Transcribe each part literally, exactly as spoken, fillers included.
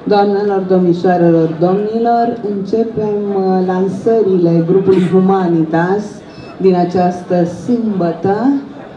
Doamnelor, domnișoarelor, domnilor, începem lansările grupului Humanitas din această sâmbătă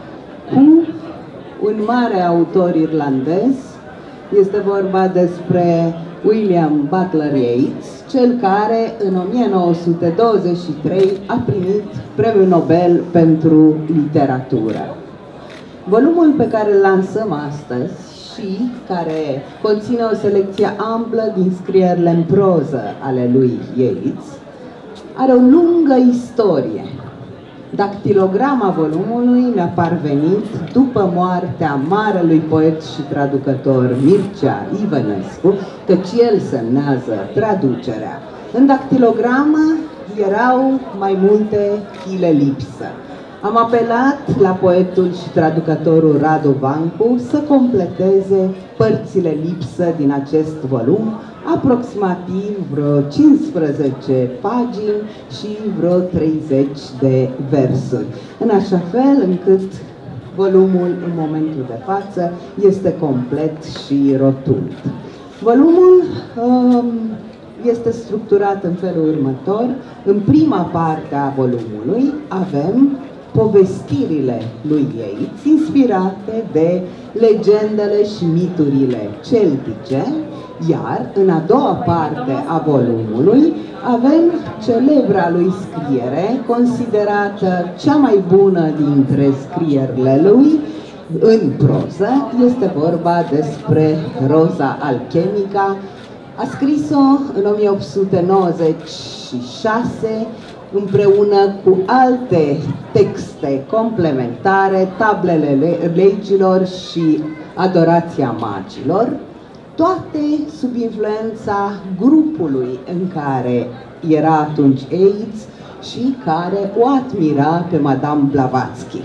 cu un mare autor irlandez. Este vorba despre William Butler Yeats, cel care în o mie nouă sute douăzeci și trei a primit Premiul Nobel pentru literatură. Volumul pe care îl lansăm astăzi și care conține o selecție amplă din scrierile în proză ale lui Yeats are o lungă istorie. Dactilograma volumului mi-a parvenit după moartea marelui poet și traducător Mircea Ivănescu, căci el semnează traducerea. În dactilogramă erau mai multe chile lipsă. Am apelat la poetul și traducătorul Radu Vancu să completeze părțile lipsă din acest volum, aproximativ vreo cincisprezece pagini și vreo treizeci de versuri, în așa fel încât volumul în momentul de față este complet și rotund. Volumul um, este structurat în felul următor. În prima parte a volumului avem povestirile lui Yeats, inspirate de legendele și miturile celtice, iar în a doua parte a volumului avem celebra lui scriere, considerată cea mai bună dintre scrierile lui în proză. Este vorba despre Roza Alchemica. A scris-o în o mie opt sute nouăzeci și șase împreună cu alte texte complementare, Tablele Legilor și Adorația Magilor, toate sub influența grupului în care era atunci Yeats și care o admira pe Madame Blavatsky.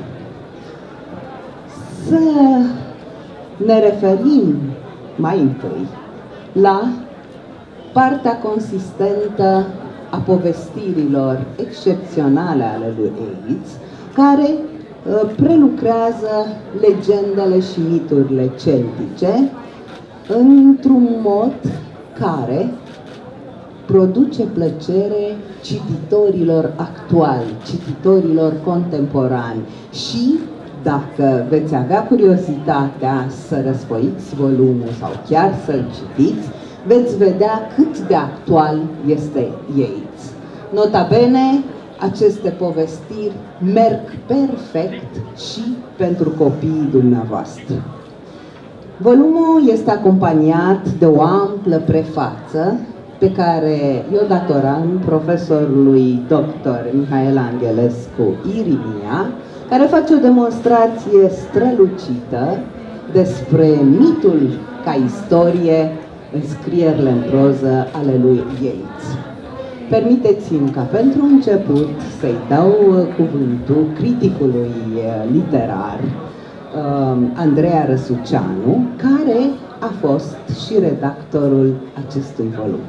Să ne referim mai întâi la partea consistentă a povestirilor excepționale ale lui Yeats, care uh, prelucrează legendele și miturile celtice într-un mod care produce plăcere cititorilor actuali, cititorilor contemporani și, dacă veți avea curiozitatea să răsfoiți volumul sau chiar să-l citiți, veți vedea cât de actual este Yeats. Nota bene, aceste povestiri merg perfect și pentru copiii dumneavoastră. Volumul este acompaniat de o amplă prefață pe care eu datoram profesorului doctor Mihaela Angelescu Irimia, care face o demonstrație strălucită despre mitul ca istorie în scrierile în proză ale lui Yeats. Permiteți-mi ca pentru început să-i dau cuvântul criticului literar Andreea Răsuceanu, care a fost și redactorul acestui volum.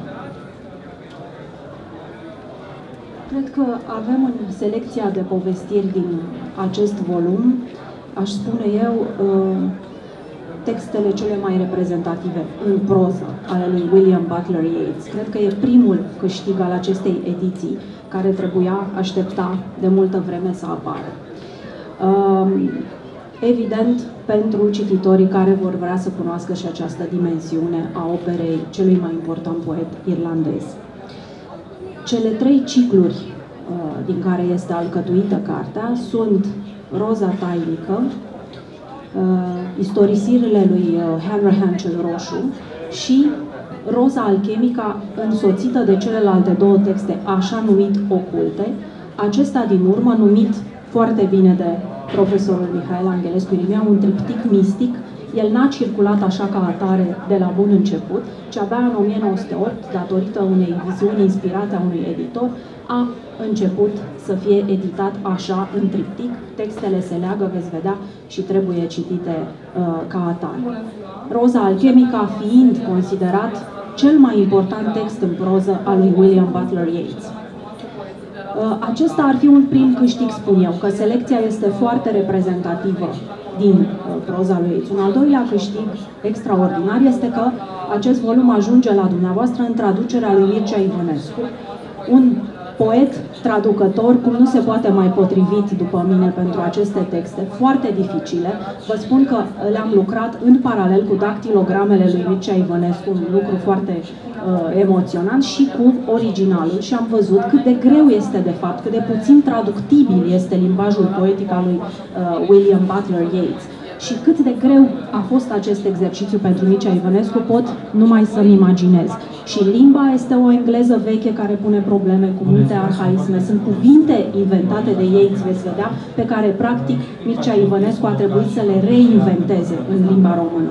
Cred că avem în selecția de povestiri din acest volum, aș spune eu, textele cele mai reprezentative în proză ale lui William Butler Yeats. Cred că e primul câștig al acestei ediții, care trebuia aștepta de multă vreme să apară. Evident, pentru cititorii care vor vrea să cunoască și această dimensiune a operei celui mai important poet irlandez. Cele trei cicluri din care este alcătuită cartea sunt Roza Tainică, istorisirile lui Hanrahan cel Roșu și Roza Alchemica, însoțită de celelalte două texte așa numit oculte, acesta din urmă numit foarte bine de profesorul Mihaela Angelescu Irimia un triptic mistic. El n-a circulat așa ca atare de la bun început, ci abia în o mie nouă sute opt, datorită unei viziuni inspirate a unui editor, a început să fie editat așa în triptic. Textele se leagă, veți vedea, și trebuie citite uh, ca atare. Roza Alchemica fiind considerat cel mai important text în proză al lui William Butler Yeats. Uh, acesta ar fi un prim câștig, spun eu, că selecția este foarte reprezentativă din uh, proza lui Yeats. Un al doilea câștig extraordinar este că acest volum ajunge la dumneavoastră în traducerea lui Mircea Ivănescu, un poet, traducător, cum nu se poate mai potrivit după mine pentru aceste texte, foarte dificile. Vă spun că le-am lucrat în paralel cu dactilogramele lui Mircea Ivănescu, un lucru foarte uh, emoționant, și cu originalul, și am văzut cât de greu este de fapt, cât de puțin traductibil este limbajul poetic al lui uh, William Butler Yeats. Și cât de greu a fost acest exercițiu pentru Mircea Ivănescu, pot numai să-mi imaginez. Și limba este o engleză veche care pune probleme cu multe arhaisme. Sunt cuvinte inventate de Yeats, veți vedea, pe care, practic, Mircea Ivănescu a trebuit să le reinventeze în limba română.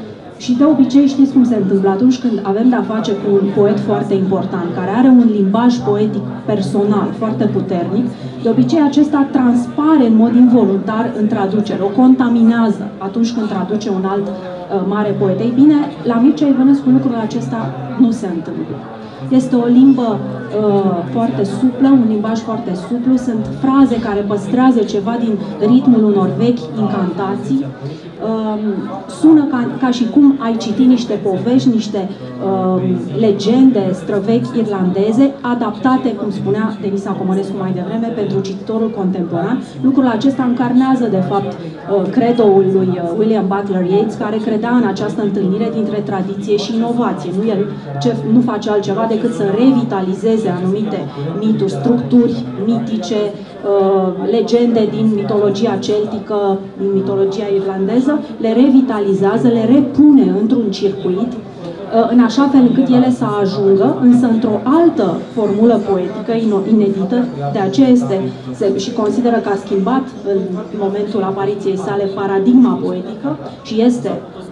Și de obicei știți cum se întâmplă atunci când avem de-a face cu un poet foarte important, care are un limbaj poetic personal foarte puternic, de obicei acesta transpare în mod involuntar în traducere, o contaminează atunci când traduce un alt uh, mare poet. Ei bine, la Mircea Ivănescu lucrul acesta nu se întâmplă. Este o limbă uh, foarte suplă, un limbaj foarte suplu, sunt fraze care păstrează ceva din ritmul unor vechi incantații. Uh, sună ca, ca și cum ai citi niște povești, niște uh, legende străvechi irlandeze, adaptate, cum spunea Denisa Comănescu mai devreme, pentru cititorul contemporan. Lucrul acesta încarnează, de fapt, uh, credoul lui William Butler Yeats, care credea în această întâlnire dintre tradiție și inovație. Nu, el ce, nu face altceva decât să revitalizeze anumite mituri, structuri mitice, uh, legende din mitologia celtică, din mitologia irlandeză, le revitalizează, le repune într-un circuit, în așa fel încât ele să ajungă, însă într-o altă formulă poetică inedită, de aceea este, se, și consideră că a schimbat în momentul apariției sale paradigma poetică și este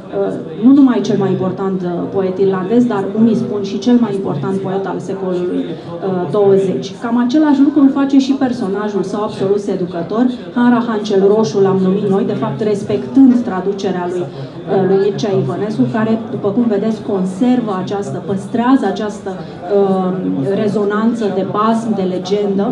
nu numai cel mai important poet irlandez, dar unii spun și cel mai important poet al secolului douăzeci. Cam același lucru îl face și personajul său absolut seducător, Hanrahan cel Roșu l-am numit noi, de fapt respectând traducerea lui, lui Mircea Ivănescu, care, după cum vedeți, conservă această, păstrează această uh, rezonanță de basm, de legendă.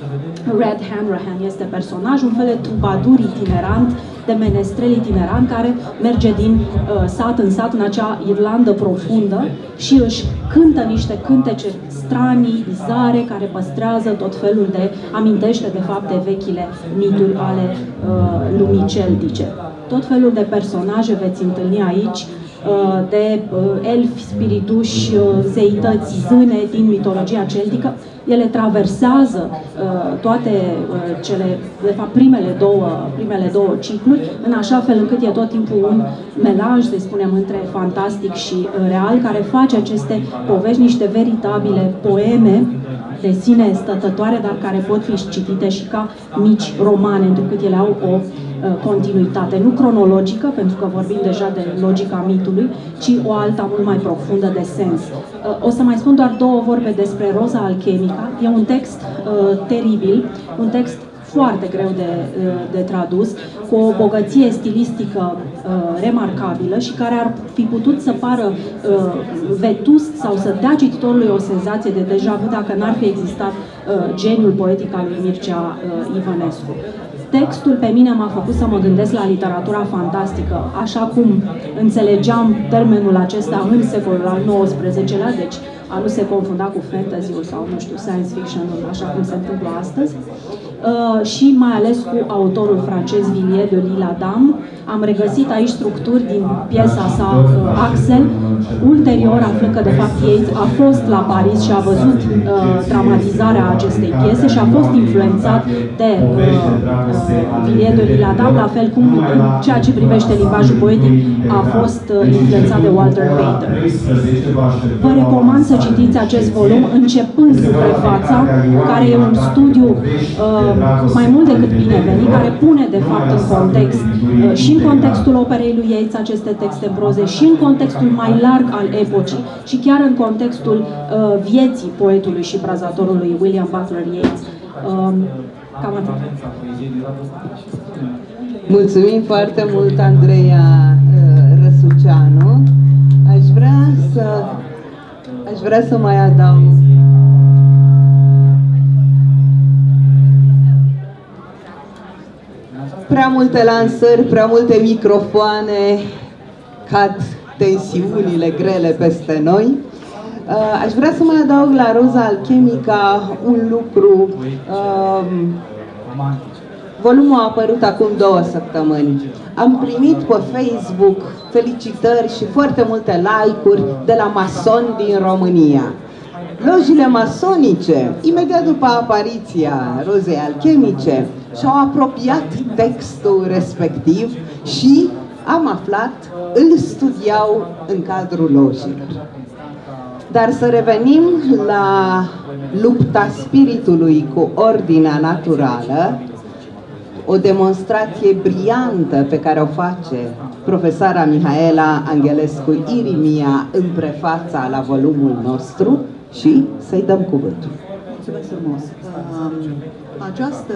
Red Hanrahan este personaj, un fel de trubadur itinerant, de menestrel itinerant, care merge din uh, sat în sat în acea Irlandă profundă și își cântă niște cântece stranii, bizare, care păstrează tot felul de, amintește de fapt de vechile mituri ale uh, lumii celtice. Tot felul de personaje veți întâlni aici, de elfi, spirituși, zeități, zâne din mitologia celtică. Ele traversează toate cele, de fapt, primele două, primele două cicluri, în așa fel încât e tot timpul un melanj, să spunem, între fantastic și real, care face aceste povești niște veritabile poeme de sine stătătoare, dar care pot fi citite și ca mici romane, întrucât ele au o continuitate, nu cronologică, pentru că vorbim deja de logica mitului, ci o alta mult mai profundă de sens. O să mai spun doar două vorbe despre Roza Alchemica. E un text uh, teribil, un text foarte greu de, de tradus, cu o bogăție stilistică uh, remarcabilă și care ar fi putut să pară uh, vetust sau să dea cititorului o senzație de deja vu dacă n-ar fi existat uh, geniul poetic al lui Mircea uh, Ivănescu. Textul pe mine m-a făcut să mă gândesc la literatura fantastică, așa cum înțelegeam termenul acesta în secolul al nouăsprezecelea, deci a nu se confunda cu fantasy-ul sau, nu știu, science fiction-ul, așa cum se întâmplă astăzi. Uh, și mai ales cu autorul francez Villiers de l'Isle-Adam. Am regăsit aici structuri din piesa sa uh, Axel. Ulterior aflăm că de fapt Yeats a fost la Paris și a văzut uh, dramatizarea acestei piese și a fost influențat de uh, uh, Villiers de l'Isle-Adam, la fel cum în ceea ce privește limbajul poetic a fost uh, influențat de Walter Pater. Vă recomand să citiți acest volum începând cu prefața, care e un studiu uh, mai mult decât binevenit, care pune de fapt în context uh, și în contextul operei lui Yeats aceste texte proze și în contextul mai larg al epocii și chiar în contextul uh, vieții poetului și prazatorului William Butler Yeats. Uh, cam atât. Mulțumim foarte mult, Andreea uh, Răsuceanu. Aș vrea să aș vrea să mai adaug prea multe lansări, prea multe microfoane, cad tensiunile grele peste noi. Aș vrea să mai adaug la Roza Alchemica un lucru. Volumul a apărut acum două săptămâni. Am primit pe Facebook felicitări și foarte multe like-uri de la masoni din România. Lojile masonice, imediat după apariția Rozei Alchemice, și-au apropiat textul respectiv și am aflat, îl studiau în cadrul lojilor. Dar să revenim la lupta spiritului cu ordinea naturală, o demonstrație brillantă pe care o face profesoara Mihaela Angelescu Irimia în prefața la volumul nostru și să-i dăm cuvântul. Mulțumesc frumos! Această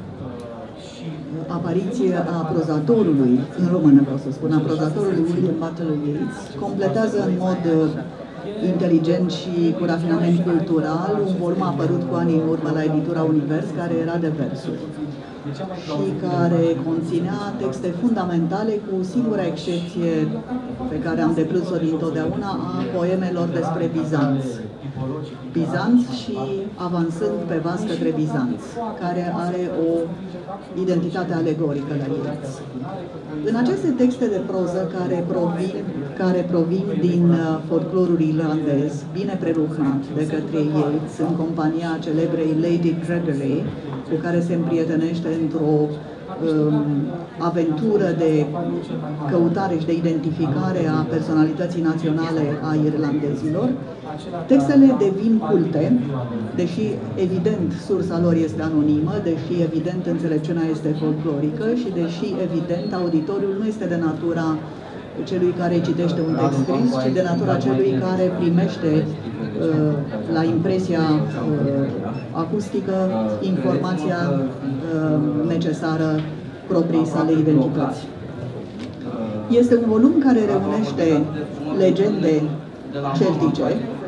apariție a prozatorului, în română vreau să spun, a prozatorului William Butler Yeats, completează în mod inteligent și cu rafinament cultural un volum apărut cu ani în urmă la editura Univers, care era de versuri și care conținea texte fundamentale, cu singura excepție pe care am deplâns-o dintotdeauna, a poemelor despre Bizanț. Bizanț și avansând pe vas către Bizanț, care are o identitate alegorică la Yeats. În aceste texte de proză care provin, care provin din folclorul irlandez, bine prelucrat de către Yeats, în compania celebrei Lady Gregory, cu care se împrietenește într-o um, aventură de căutare și de identificare a personalității naționale a irlandezilor, textele devin culte, deși evident sursa lor este anonimă, deși evident înțelepciunea este folclorică și deși evident auditoriul nu este de natura celui care citește un text scris, ci de natura celui care primește uh, la impresia uh, acustică informația uh, necesară proprii sale identități. Este un volum care reunește legende celtice,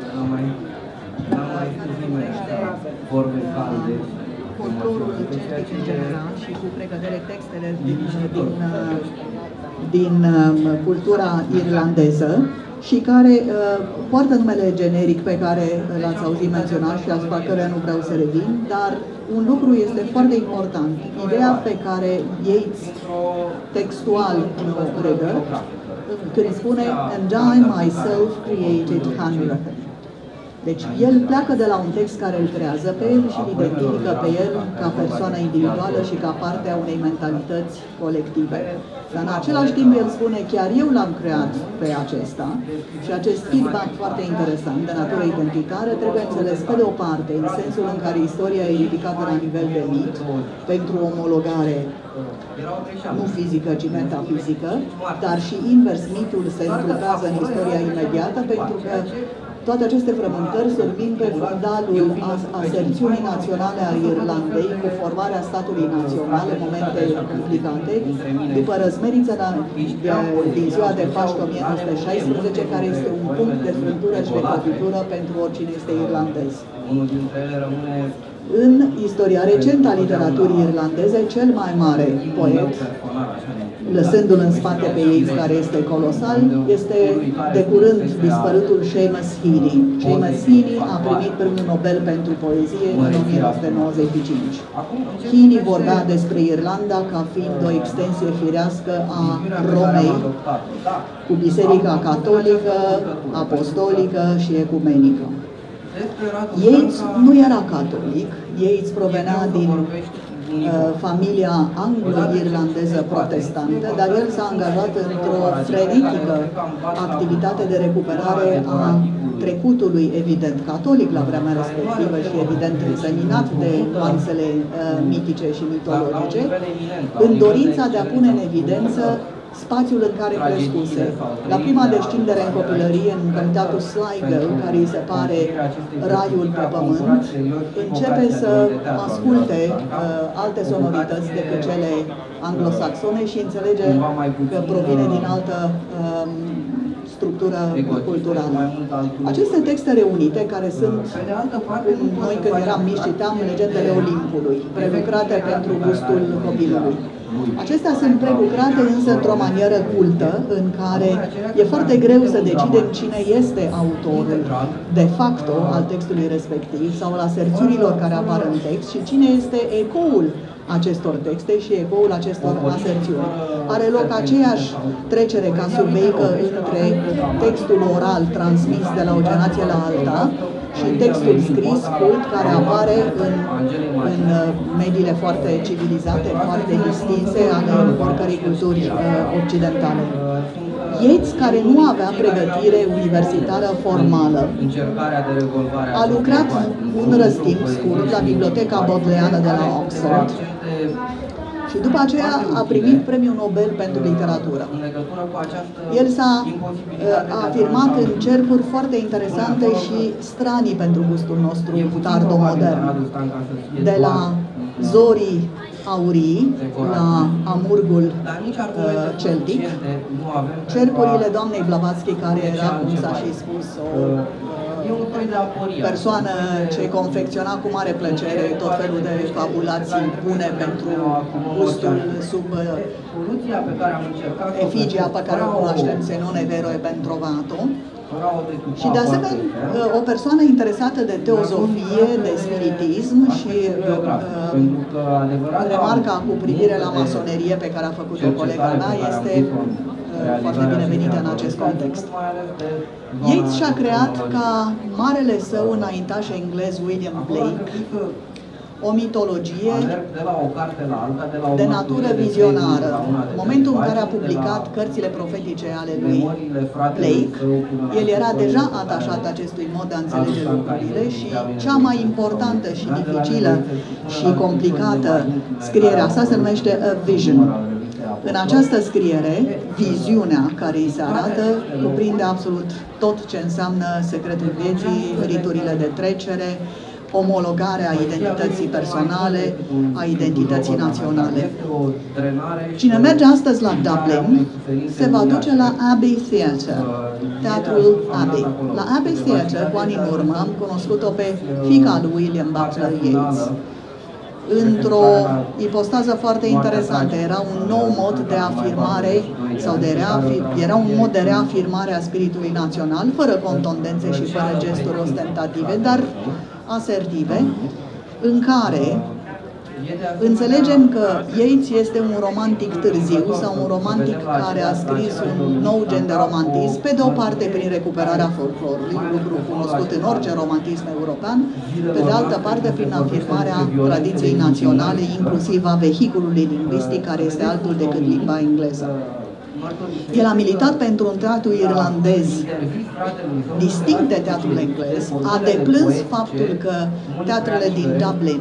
folclorul celtic în general și cu precădere textele din, din, din cultura irlandeză și care uh, poartă numele generic pe care l-ați auzit menționat și asupra căruia nu vreau să revin, dar un lucru este foarte important. Ideea pe care Yeats textual o redă, când spune "And I myself created Hanrathan". Deci el pleacă de la un text care îl creează pe el și îl identifică pe el ca persoană individuală și ca parte a unei mentalități colective. Dar în același timp el spune, chiar eu l-am creat pe acesta și acest feedback foarte interesant de natură identitară trebuie înțeles pe de o parte în sensul în care istoria e ridicată la nivel de mit pentru omologare nu fizică, ci metafizică, dar și invers, mitul se întrupează în istoria imediată pentru că toate aceste frământări survin pe fundalul aserțiunii naționale a Irlandei cu formarea statului național în momente complicate, după răzmerița din ziua de Paște o mie nouă sute șaisprezece, care este un punct de frântură și de cotitură pentru oricine este irlandez. În istoria recentă a literaturii irlandeze, cel mai mare poet, lăsându-l în spate pe Yeats, care este colosal, este de curând dispărutul Seamus Heaney. Seamus Heaney a primit Premiul Nobel pentru poezie în o mie nouă sute nouăzeci și cinci. Heaney vorbea despre Irlanda ca fiind o extensie firească a Romei, cu biserica catolică, apostolică și ecumenică. Yeats nu era catolic, Yeats provenea din uh, familia anglo-irlandeză protestantă, dar el s-a angajat într-o frenetică activitate de recuperare a trecutului, evident, catolic la vremea respectivă și evident înseminat de nuanțele uh, mitice și mitologice, în dorința de a pune în evidență spațiul în care crescuse. La prima descindere în copilărie, în comitatul Sligo, care îi se pare raiul pe pământ, începe să asculte uh, alte sonorități decât cele anglosaxone și înțelege că provine din altă um, structură culturală. Aceste texte reunite, care sunt, noi când eram mici citeam Legendele Olimpului, prelucrate pentru gustul copilului. Acestea sunt prelucrate însă într-o manieră cultă, în care e foarte greu să decidem cine este autorul de facto al textului respectiv sau al aserțiunilor care apar în text și cine este ecoul acestor texte și ecoul acestor aserțiuni. Are loc aceeași trecere ca sub veică între textul oral transmis de la o generație la alta și textul scris, cult, care apare în, în mediile foarte civilizate, foarte distinse ale oricărei culturi uh, occidentale. Yeats, care nu avea pregătire universitară formală, a lucrat un răstimp scurt la Biblioteca Bodleiană de la Oxford și după aceea a primit Premiul Nobel pentru literatură. El s-a afirmat în cercuri foarte interesante și stranii pentru gustul nostru tardomodern. De la zorii aurii la amurgul uh, celtic, cercurile doamnei Blavatsky, care era, cum s-a și spus, o uh, persoană ce confecționa cu mare plăcere tot felul de fabulații bune pentru gustul sub uh, efigia pe care o cunoaștem, Zenone Vero e ben trovato. Și de asemenea, o persoană interesată de teozofie, de spiritism și uh, remarca cu privire la masonerie pe care a făcut-o colega mea este uh, foarte binevenită în acest context. Yeats și-a creat ca marele său înaintaș englez William Blake o mitologie de natură vizionară. În momentul în care a publicat cărțile profetice ale lui Blake, el era deja atașat acestui mod de a înțelege lucrurile și cea mai importantă și dificilă și complicată scrierea sa se numește A Vision. În această scriere, viziunea care îi se arată cuprinde absolut tot ce înseamnă secretul vieții, riturile de trecere, omologarea identității personale, a identității naționale. Cine merge astăzi la Dublin, se va duce la Abbey Theatre, teatrul Abbey. La Abbey Theatre, cu ani în urmă, am cunoscut-o pe fiica lui William Butler Yeats, într-o ipostază foarte interesantă. Era un nou mod de afirmare sau de reafir- era un mod de reafirmare a spiritului național, fără contundențe și fără gesturi ostentative, dar asertive, în care înțelegem că Yeats este un romantic târziu sau un romantic care a scris un nou gen de romantism, pe de o parte prin recuperarea folclorului, lucru cunoscut în orice romantism european, pe de altă parte prin afirmarea tradiției naționale, inclusiv a vehiculului lingvistic, care este altul decât limba engleză. El a militat pentru un teatru irlandez distinct de teatrul englez, a deplâns faptul că teatrele din Dublin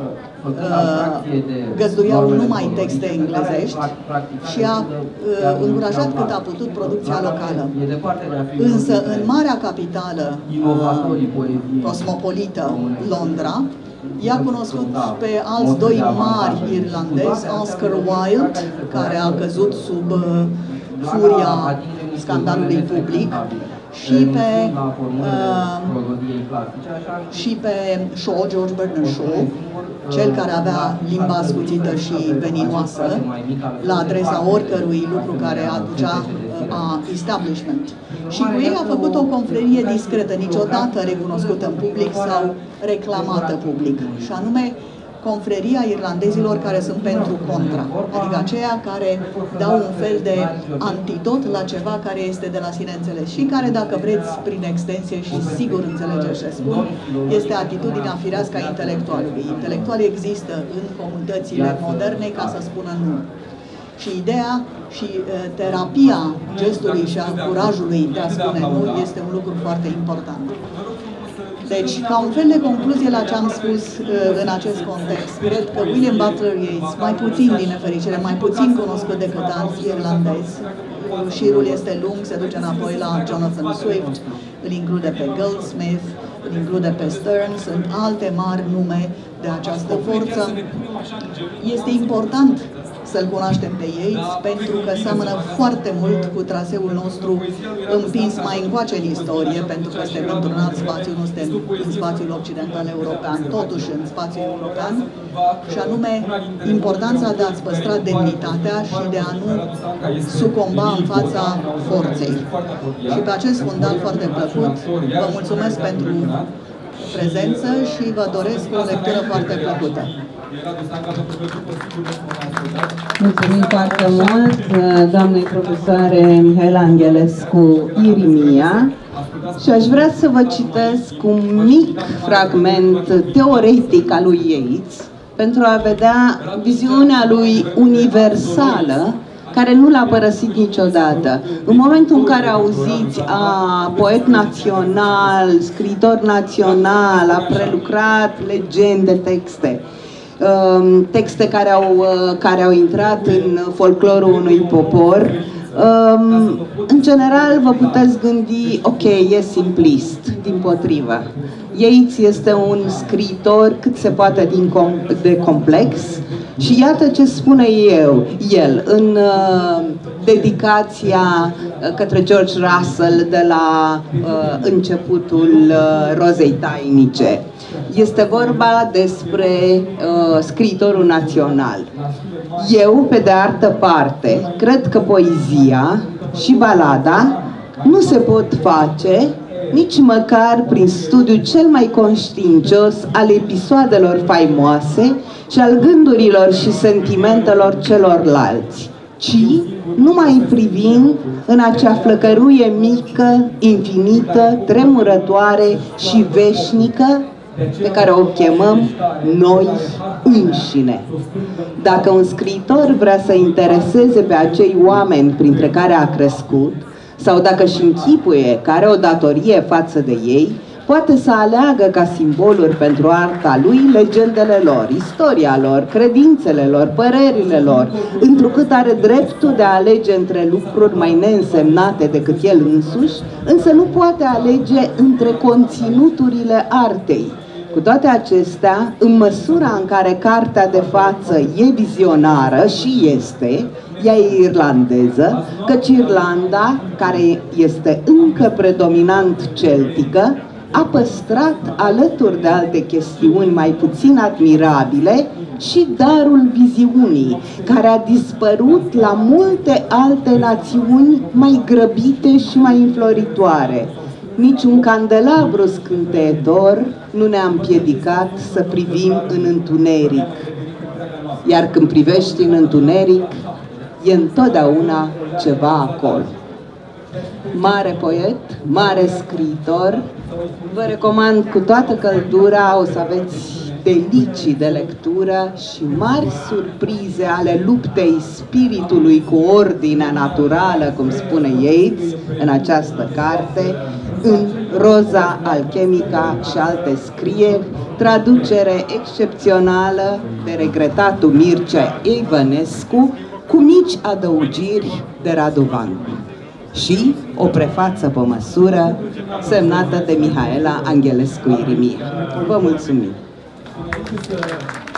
uh, găzduiau numai texte englezești și a uh, încurajat cât a putut producția locală. Însă în marea capitală uh, cosmopolită, Londra, i-a cunoscut pe alți doi mari irlandezi, Oscar Wilde, care a căzut sub uh, furia scandalului public, și pe, uh, și pe Shaw, George Bernard Shaw, cel care avea limba ascuțită și veninoasă la adresa oricărui lucru care aducea uh, a establishment. Și cu ei a făcut o confrerie discretă, niciodată recunoscută în public sau reclamată public, și anume confreria irlandezilor care sunt pentru contra, adică aceia care dau un fel de antidot la ceva care este de la sine înțeles și care, dacă vreți, prin extensie, și sigur înțelegeți ce spun, este atitudinea firească a intelectualului. Intelectualii există în comunitățile moderne ca să spună nu. Și ideea și uh, terapia gestului și a curajului de a spune nu este un lucru foarte important. Deci, ca un fel de concluzie la ce am spus uh, în acest context, cred că William Butler Yeats, mai puțin din nefericire, mai puțin cunoscut decât alți irlandezi, șirul este lung, se duce înapoi la Jonathan Swift, îl include pe Goldsmith, îl include pe Sterne, sunt alte mari nume de această forță. Este important să-l cunoaștem pe Yeats, pentru că seamănă foarte mult cu traseul nostru împins mai încoace în istorie, pentru că suntem într-un alt spațiu, nu suntem în spațiul occidental european, totuși în spațiul european, și anume importanța de a-ți păstra demnitatea și de a nu sucomba în fața forței. Și pe acest fundal foarte plăcut, vă mulțumesc pentru prezență și vă doresc o lectură foarte plăcută. Mulțumim foarte mult, doamnei profesoare Mihaela Angelescu Irimia, și aș vrea să vă citesc un mic fragment teoretic al lui Yeats pentru a vedea viziunea lui universală, care nu l-a părăsit niciodată. În momentul în care auziți a poet național, scriitor național, a prelucrat legende, texte, texte care au, care au intrat în folclorul unui popor, în general vă puteți gândi, ok, e simplist, dimpotrivă. Yeats este un scriitor cât se poate din com- de complex și iată ce spune eu, el în uh, dedicația către George Russell de la uh, începutul uh, Rozei Tainice. Este vorba despre uh, scriitorul național. Eu, pe de altă parte, cred că poezia și balada nu se pot face nici măcar prin studiul cel mai conștiincios al episoadelor faimoase și al gândurilor și sentimentelor celorlalți, ci numai privind în acea flăcăruie mică, infinită, tremurătoare și veșnică pe care o chemăm noi înșine. Dacă un scriitor vrea să intereseze pe acei oameni printre care a crescut, sau dacă își închipuie că are o datorie față de ei, poate să aleagă ca simboluri pentru arta lui legendele lor, istoria lor, credințele lor, părerile lor, întrucât are dreptul de a alege între lucruri mai neînsemnate decât el însuși, însă nu poate alege între conținuturile artei. Cu toate acestea, în măsura în care cartea de față e vizionară și este, ea e irlandeză, căci Irlanda, care este încă predominant celtică, a păstrat, alături de alte chestiuni mai puțin admirabile, și darul viziunii, care a dispărut la multe alte națiuni mai grăbite și mai înfloritoare. Niciun candelabru scânteitor nu ne-a împiedicat să privim în întuneric. Iar când privești în întuneric, e întotdeauna ceva acolo. Mare poet, mare scriitor, vă recomand cu toată căldura, o să aveți delicii de lectură și mari surprize ale luptei spiritului cu ordinea naturală, cum spune Yeats în această carte, în Roza Alchemica și alte scrieri, traducere excepțională de regretatul Mircea Ivănescu, cu mici adăugiri de Radu Vancu. Și o prefață pe măsură semnată de Mihaela Angelescu Irimia. Vă mulțumim!